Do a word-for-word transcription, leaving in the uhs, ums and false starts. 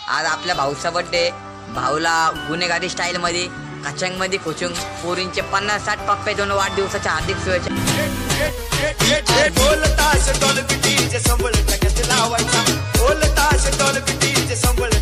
आज आपल्या भाऊचा बर्थडे. भाऊला गुन्हेगारी स्टाईल मध्ये कचंग मध्ये कोचुंग पोरींचे पन्नास साठ पप्पे दोन वाढदिवसाच्या हार्दिक शुभेच्छा. ढोल ताश ढोल पिटीचे संबळ टक्यात लावायचा. ढोल ताश ढोल पिटीचे संबळ